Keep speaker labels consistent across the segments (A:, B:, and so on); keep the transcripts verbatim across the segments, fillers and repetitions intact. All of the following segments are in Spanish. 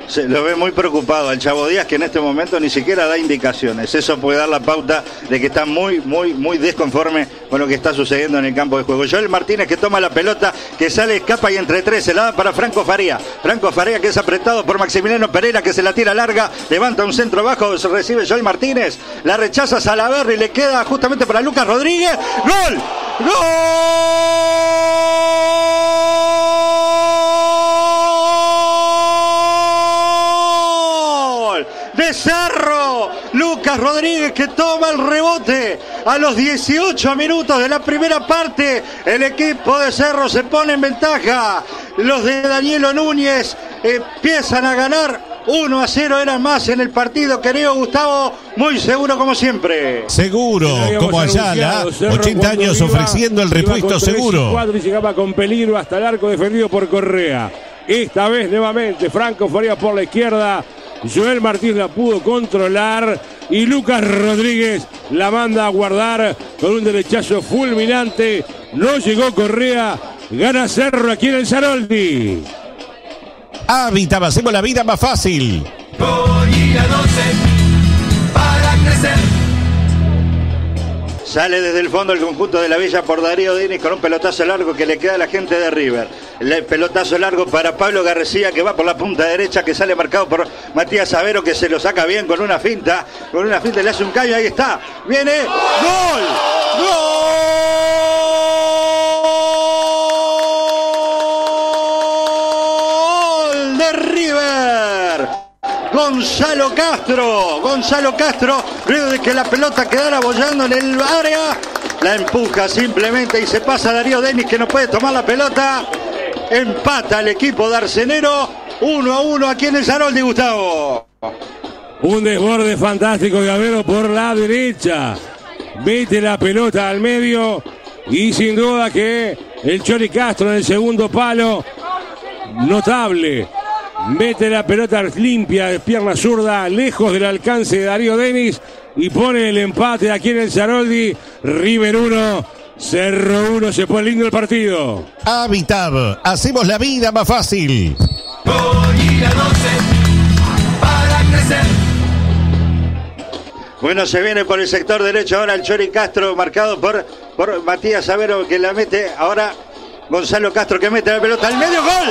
A: Se lo ve muy preocupado al Chavo Díaz, que en este momento ni siquiera da indicaciones. Eso puede dar la pauta de que está muy, muy, muy desconforme con lo que está sucediendo en el campo de juego. Joel Martínez, que toma la pelota, que sale, escapa y entre tres se la da para Franco Faría. Franco Faría, que es apretado por Maximiliano Pereira, que se la tira larga, levanta un centro bajo, se recibe Joel Martínez, la rechaza Salaverry, le queda justamente para Lucas Rodríguez. ¡Gol! ¡Gol! De Cerro, Lucas Rodríguez, que toma el rebote a los dieciocho minutos de la primera parte. El equipo de Cerro se pone en ventaja. Los de Danielo Núñez empiezan a ganar. uno a cero eran más en el partido, querido Gustavo, muy seguro como siempre.
B: Seguro, como Ayala, ochenta años ofreciendo el repuesto seguro.
C: Y llegaba con peligro hasta el arco defendido por Correa. Esta vez nuevamente Franco Faría por la izquierda. Joel Martínez la pudo controlar y Lucas Rodríguez la manda a guardar con un derechazo fulminante. No llegó Correa, gana Cerro aquí en el Saroldi.
B: Hábitat, hacemos la vida más fácil.
D: Voy a doce para crecer.
A: Sale desde el fondo el conjunto de la Villa por Darío Denis con un pelotazo largo que le queda a la gente de River. El pelotazo largo para Pablo García, que va por la punta derecha, que sale marcado por Matías Savero, que se lo saca bien con una finta. Con una finta le hace un caño, ahí está. Viene. ¡Gol! ¡Gol de River! Gonzalo Castro, Gonzalo Castro, luego de que la pelota quedara bollando en el área, la empuja simplemente y se pasa a Darío Denis, que no puede tomar la pelota. Empata el equipo de Arcenero, uno a uno aquí en el Saroldi, Gustavo.
C: Un desborde fantástico de Avero por la derecha. Mete la pelota al medio y sin duda que el Chori Castro en el segundo palo, notable. Mete la pelota limpia de pierna zurda, lejos del alcance de Darío Denis y pone el empate aquí en el Saroldi. River uno, Cerro uno, se pone lindo el partido.
B: Hábitat, hacemos la vida más fácil.
D: Voy a doce para crecer.
A: Bueno, se viene por el sector derecho ahora el Chori Castro, marcado por, por Matías Savero, que la mete. Ahora Gonzalo Castro, que mete la pelota al medio. ¡Gol!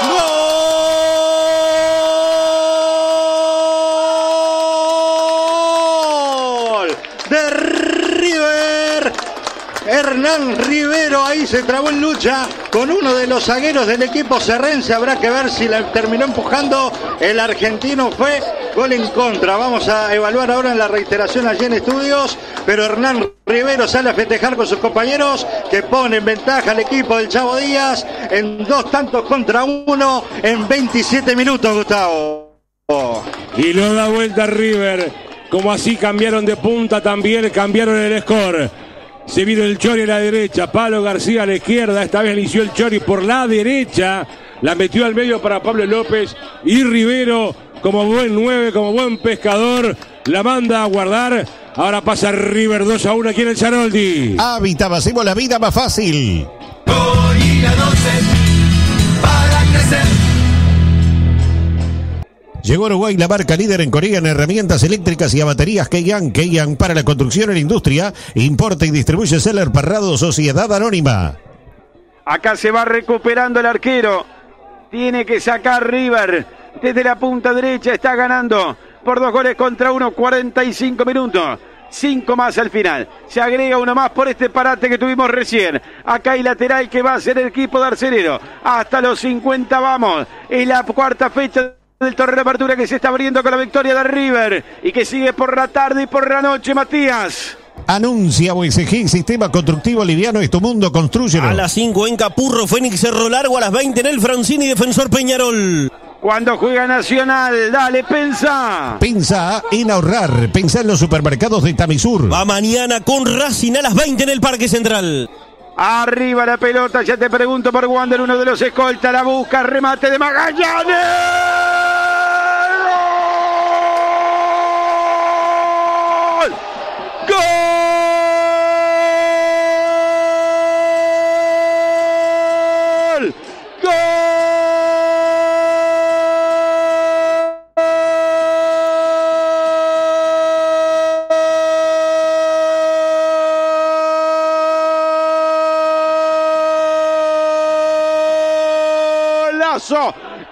A: ¡Gol! De River. Hernán Rivero ahí se trabó en lucha con uno de los zagueros del equipo serrense. Habrá que ver si la terminó empujando el argentino. Fue gol en contra. Vamos a evaluar ahora en la reiteración allí en estudios. Pero Hernán Rivero sale a festejar con sus compañeros, que pone en ventaja al equipo del Chavo Díaz en dos tantos contra uno en veintisiete minutos, Gustavo.
C: Y lo da vuelta River. Como así cambiaron de punta, también cambiaron el score. Se vino el Chori a la derecha, Pablo García a la izquierda. Esta vez inició el Chori por la derecha, la metió al medio para Pablo López. Y Rivero, como buen nueve, como buen pescador, la manda a guardar. Ahora pasa River dos a uno aquí en el Saroldi.
B: Hábitat, hacemos la vida más fácil.
D: Voy a doce para crecer.
B: Llegó a Uruguay la marca líder en Corea en herramientas eléctricas y a baterías Keyang. Keyang para la construcción y la industria. Importa y distribuye Seller Parrado, Sociedad Anónima.
E: Acá se va recuperando el arquero. Tiene que sacar River. Desde la punta derecha está ganando por dos goles contra uno, cuarenta y cinco minutos. Cinco más al final. Se agrega uno más por este parate que tuvimos recién. Acá hay lateral que va a ser el equipo de Arcenero. Hasta los cincuenta vamos. Es la cuarta fecha del torneo de apertura que se está abriendo con la victoria de River y que sigue por la tarde y por la noche, Matías.
B: Anuncia O S G, Sistema Constructivo Liviano, es tu mundo, construyelo.
F: A las cinco en Capurro, Fénix Cerro Largo, a las veinte en el Francini, Defensor Peñarol.
E: Cuando juega Nacional, dale, pensa.
B: Pensa en ahorrar, pensa en los supermercados de Tamisur.
F: Va mañana con Racing a las veinte en el Parque Central.
E: Arriba la pelota, ya te pregunto por Wander, uno de los escoltas, la busca, remate de Magallanes. ¡Gol! ¡Gol!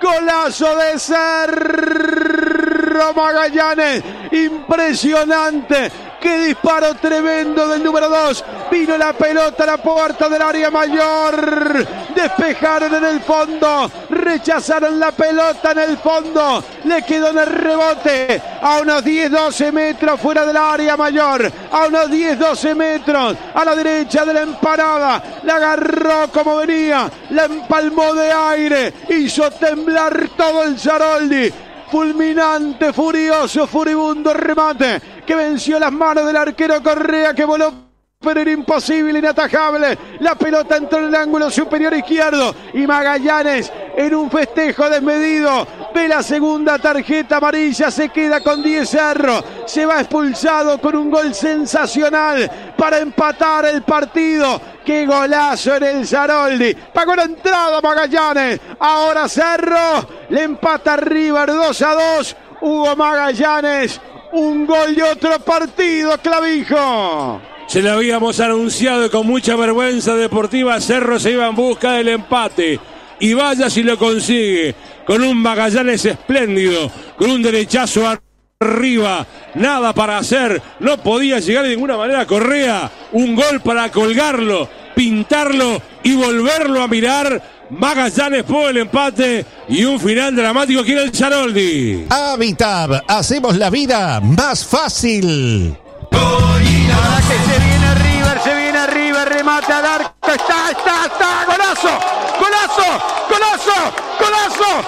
E: Golazo de Cerro Magallanes. Impresionante. ¡Qué disparo tremendo del número dos! Vino la pelota a la puerta del área mayor. Despejaron en el fondo. Rechazaron la pelota en el fondo. Le quedó en el rebote. A unos diez doce metros fuera del área mayor. A unos diez doce metros. A la derecha de la empanada. La agarró como venía. La empalmó de aire. Hizo temblar todo el Saroldi. Fulminante, furioso, furibundo remate que venció las manos del arquero Correa, que voló, pero era imposible, inatajable. La pelota entró en el ángulo superior izquierdo y Magallanes, en un festejo desmedido, ve la segunda tarjeta amarilla, se queda con diez Cerro, se va expulsado con un gol sensacional para empatar el partido. ¡Qué golazo en el Saroldi! Pagó la entrada Magallanes. Ahora Cerro le empata a River dos a dos. Hugo Magallanes, un gol de otro partido, Clavijo.
C: Se lo habíamos anunciado y con mucha vergüenza deportiva Cerro se iba en busca del empate. Y vaya si lo consigue, con un Magallanes espléndido, con un derechazo arriba, nada para hacer, no podía llegar de ninguna manera Correa, un gol para colgarlo, pintarlo y volverlo a mirar. Magallanes por el empate y un final dramático aquí en el Saroldi.
B: Habitab, hacemos la vida más fácil.
E: Ahora que se viene River, se viene River, remate al arco, está, está, está, golazo, golazo, golazo, golazo,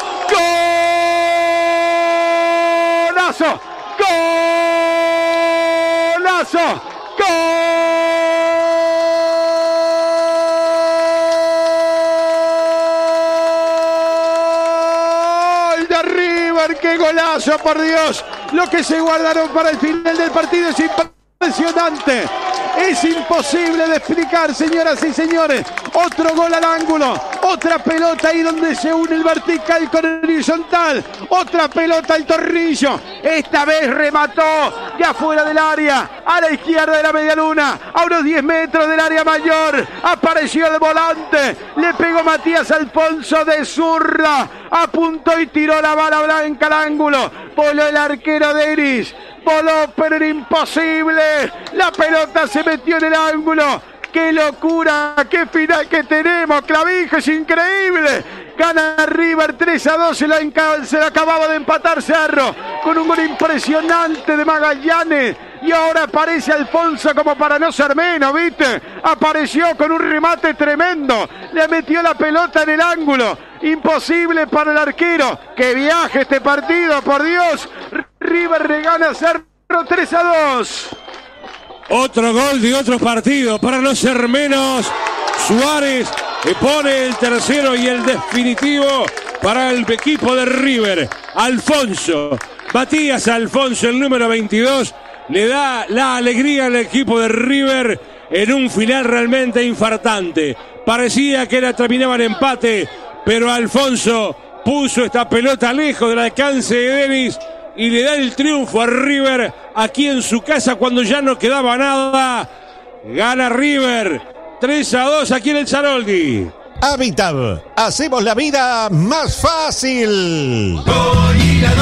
E: golazo, golazo, gol de River, qué golazo, por Dios, lo que se guardaron para el final del partido es impresionante. Impresionante, es imposible de explicar, señoras y señores. Otro gol al ángulo, otra pelota ahí donde se une el vertical con el horizontal, otra pelota al tornillo, esta vez remató de afuera del área, a la izquierda de la media luna, a unos diez metros del área mayor, apareció el volante, le pegó Matías Alfonso de zurda, apuntó y tiró la bala blanca al ángulo, voló el arquero Denis. Voló, pero era imposible. La pelota se metió en el ángulo. ¡Qué locura! ¡Qué final que tenemos! Clavijo, es increíble. Gana River tres a dos. Se lo, se lo acababa de empatar Cerro con un gol impresionante de Magallanes. Y ahora aparece Alfonso como para no ser menos, ¿viste? Apareció con un remate tremendo. Le metió la pelota en el ángulo. Imposible para el arquero. ¡Que viaje este partido, por Dios! River regala a Cerro tres a dos.
C: Otro gol de otro partido, para no ser menos. Suárez que pone el tercero y el definitivo para el equipo de River. Alfonso, Matías Alfonso, el número veintidós, le da la alegría al equipo de River en un final realmente infartante. Parecía que era, terminaba en empate, pero Alfonso puso esta pelota lejos del alcance de Denis y le da el triunfo a River aquí en su casa cuando ya no quedaba nada. Gana River tres a dos aquí en el Saroldi.
B: Habitab, hacemos la vida más fácil.
D: Gol y la